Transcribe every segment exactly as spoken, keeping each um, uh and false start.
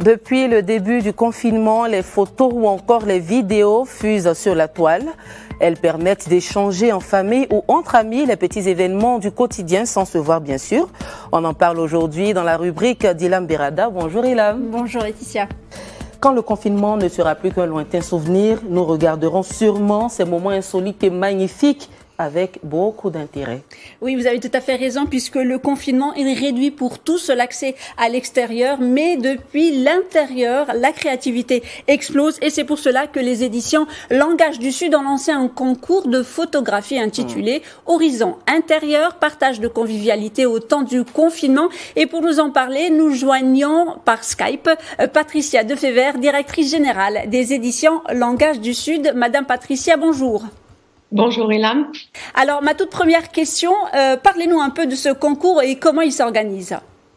Depuis le début du confinement, les photos ou encore les vidéos fusent sur la toile. Elles permettent d'échanger en famille ou entre amis les petits événements du quotidien sans se voir bien sûr. On en parle aujourd'hui dans la rubrique d'Ilham Berada. Bonjour Ilham. Bonjour Laetitia. Quand le confinement ne sera plus qu'un lointain souvenir, nous regarderons sûrement ces moments insolites et magnifiques avec beaucoup d'intérêt. Oui, vous avez tout à fait raison, puisque le confinement est réduit pour tous l'accès à l'extérieur, mais depuis l'intérieur, la créativité explose et c'est pour cela que les éditions Langage du Sud ont lancé un concours de photographie intitulé mmh. Horizon intérieur, partage de convivialité au temps du confinement. Et pour nous en parler, nous joignons par Skype Patricia Defever, directrice générale des éditions Langage du Sud. Madame Patricia, bonjour. Bonjour Ilham. Alors, ma toute première question, euh, parlez-nous un peu de ce concours et comment il s'organise.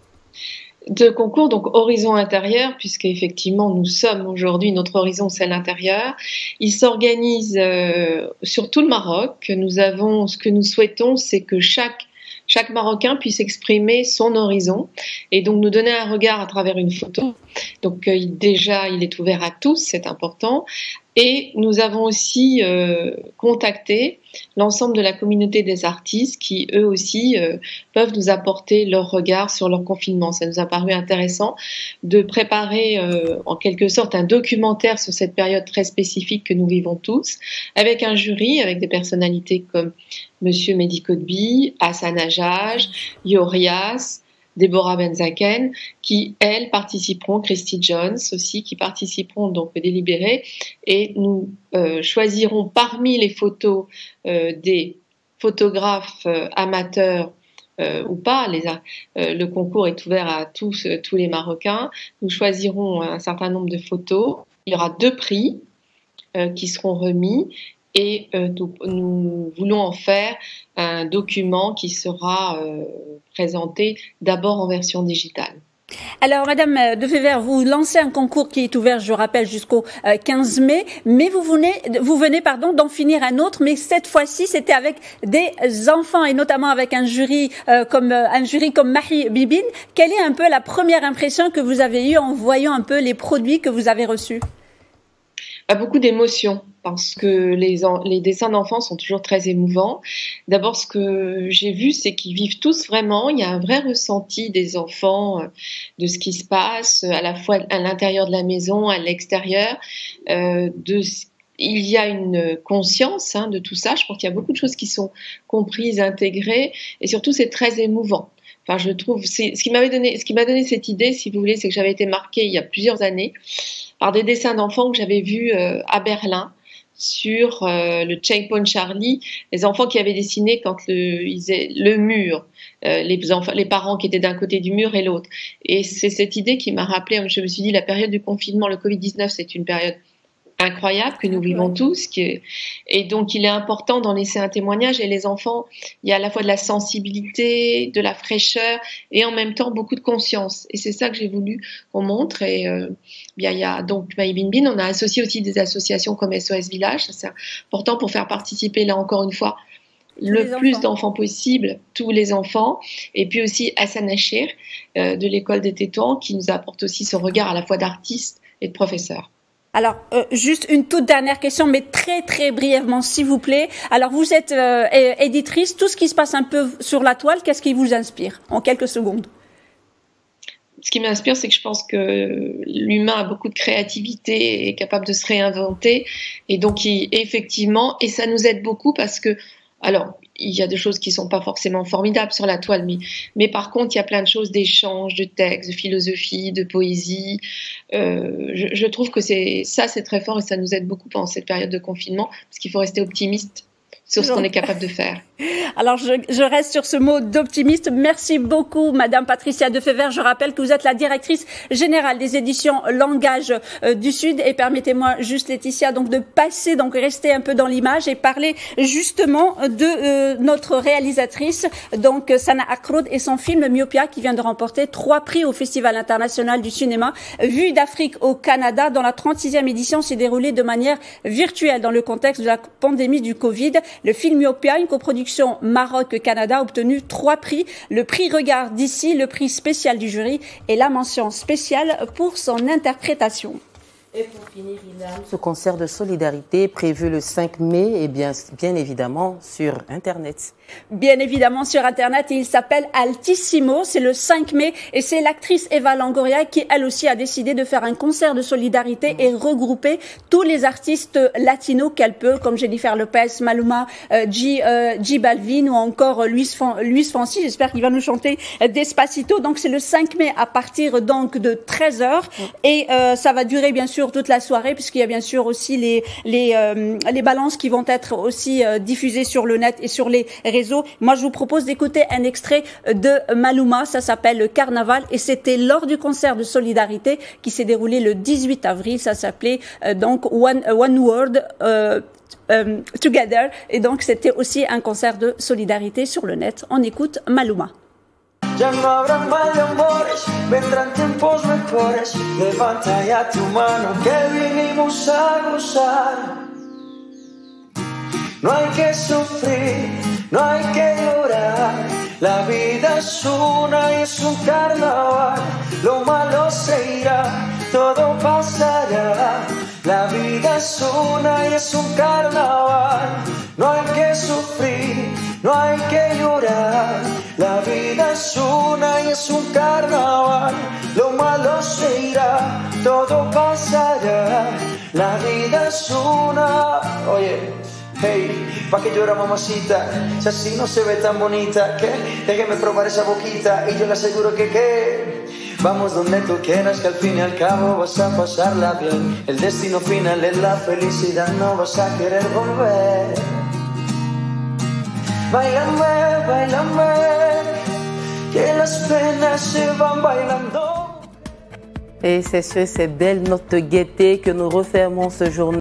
De concours, donc Horizon intérieur, puisque effectivement nous sommes aujourd'hui, notre horizon c'est l'intérieur. Il s'organise euh, sur tout le Maroc. Nous avons, ce que nous souhaitons, c'est que chaque Chaque Marocain puisse exprimer son horizon et donc nous donner un regard à travers une photo. Donc euh, déjà, il est ouvert à tous, c'est important. Et nous avons aussi euh, contacté l'ensemble de la communauté des artistes qui, eux aussi, euh, peuvent nous apporter leur regard sur leur confinement. Ça nous a paru intéressant de préparer euh, en quelque sorte un documentaire sur cette période très spécifique que nous vivons tous, avec un jury, avec des personnalités comme Monsieur Mehdi Kotbi, Hassan Hajjaj, Yorias, Deborah Benzaken, qui, elles, participeront, Christy Jones aussi, qui participeront donc au délibéré, et nous euh, choisirons parmi les photos euh, des photographes euh, amateurs euh, ou pas, les, euh, le concours est ouvert à tous, euh, tous les Marocains, nous choisirons un certain nombre de photos, il y aura deux prix euh, qui seront remis, et euh, nous, nous voulons en faire un document qui sera euh, présenté d'abord en version digitale. Alors, Madame Defever, vous lancez un concours qui est ouvert, je rappelle, jusqu'au quinze mai, mais vous venez, vous venez, pardon, d'en finir un autre, mais cette fois-ci, c'était avec des enfants et notamment avec un jury euh, comme un jury comme Mahi Bibine. Quelle est un peu la première impression que vous avez eue en voyant un peu les produits que vous avez reçus? Beaucoup d'émotions, parce que les, les dessins d'enfants sont toujours très émouvants. D'abord, ce que j'ai vu, c'est qu'ils vivent tous vraiment. Il y a un vrai ressenti des enfants de ce qui se passe, à la fois à l'intérieur de la maison, à l'extérieur. Euh, de, il y a une conscience hein, de tout ça. Je pense qu'il y a beaucoup de choses qui sont comprises, intégrées, et surtout, c'est très émouvant. Enfin, je trouve, c'est, ce qui m'avait donné, ce qui m'a donné cette idée, si vous voulez, c'est que j'avais été marquée il y a plusieurs années par des dessins d'enfants que j'avais vus euh, à Berlin sur euh, le Checkpoint Charlie, les enfants qui avaient dessiné quand le, ils, le mur, euh, les, enfants, les parents qui étaient d'un côté du mur et l'autre. Et c'est cette idée qui m'a rappelé, je me suis dit, la période du confinement, le covid dix-neuf, c'est une période incroyable que nous vivons tous, qui, et donc il est important d'en laisser un témoignage. Et les enfants, il y a à la fois de la sensibilité, de la fraîcheur et en même temps beaucoup de conscience. Et c'est ça que j'ai voulu qu'on montre. Et euh, bien il y a donc Mahi Bibine, on a associé aussi des associations comme S O S Village. C'est important pour faire participer là encore une fois le plus d'enfants possible, tous les enfants, et puis aussi Hassan Hajjaj euh, de l'école des Tétouans qui nous apporte aussi son regard à la fois d'artiste et de professeur. Alors, euh, juste une toute dernière question, mais très très brièvement, s'il vous plaît. Alors, vous êtes euh, éditrice, tout ce qui se passe un peu sur la toile, qu'est-ce qui vous inspire en quelques secondes? Ce qui m'inspire, c'est que je pense que l'humain a beaucoup de créativité et est capable de se réinventer. Et donc, il, effectivement, et ça nous aide beaucoup parce que, alors, il y a des choses qui sont pas forcément formidables sur la toile, mais, mais par contre, il y a plein de choses d'échanges, de textes, de philosophie, de poésie. Euh, je, je trouve que c'est ça, c'est très fort et ça nous aide beaucoup pendant cette période de confinement, parce qu'il faut rester optimiste sur ce qu'on est capable de faire. Alors, je, je reste sur ce mot d'optimiste. Merci beaucoup, Madame Patricia Defever. Je rappelle que vous êtes la directrice générale des éditions Langage euh, du Sud. Et permettez-moi juste, Laetitia, donc de passer, donc rester un peu dans l'image et parler justement de euh, notre réalisatrice, donc Sana Akroud et son film Myopia, qui vient de remporter trois prix au Festival international du cinéma Vue d'Afrique au Canada, dont la trente-sixième édition s'est déroulée de manière virtuelle dans le contexte de la pandémie du Covid. Le film Myopia, une coproduction coproduction Maroc-Canada a obtenu trois prix. Le prix Regard d'ici, le prix spécial du jury et la mention spéciale pour son interprétation. Et pour finir, Ilham, ce concert de solidarité prévu le cinq mai est bien, bien évidemment sur Internet. Bien évidemment sur Internet, et il s'appelle Altissimo, c'est le cinq mai et c'est l'actrice Eva Longoria qui elle aussi a décidé de faire un concert de solidarité et regrouper tous les artistes latinos qu'elle peut, comme Jennifer Lopez, Maluma, euh, G, euh, G Balvin ou encore euh, Luis, Fon, Luis Fonsi, j'espère qu'il va nous chanter euh, Despacito. Donc c'est le cinq mai à partir donc de treize heures et euh, ça va durer bien sûr toute la soirée puisqu'il y a bien sûr aussi les, les, euh, les balances qui vont être aussi euh, diffusées sur le net et sur les réseaux. Moi, je vous propose d'écouter un extrait de Maluma, ça s'appelle Carnaval et c'était lors du concert de solidarité qui s'est déroulé le dix-huit avril, ça s'appelait euh, donc One, One World euh, euh, Together et donc c'était aussi un concert de solidarité sur le net. On écoute Maluma. Ya no habrá mal de amores, vendrán tiempos mejores. Levanta ya tu mano que vinimos a gozar. No hay que sufrir, no hay que llorar. La vida es una y es un carnaval. Lo malo se irá, todo pasará. La vida es una y es un carnaval. No hay que sufrir, no hay que llorar. La vida es una y es un carnaval. Lo malo se irá, todo pasará. La vida es una. Oye, hey, pa' que llora mamacita, si así no se ve tan bonita, que déjeme probar esa boquita y yo le aseguro que que vamos donde tú quieras, que al fin y al cabo vas a pasarla bien. El destino final es la felicidad, no vas a querer volver. Bailame, bailame, que las penas se van bailando. Et c'est sur ces belles notes de gaieté que nous refermons ce journal.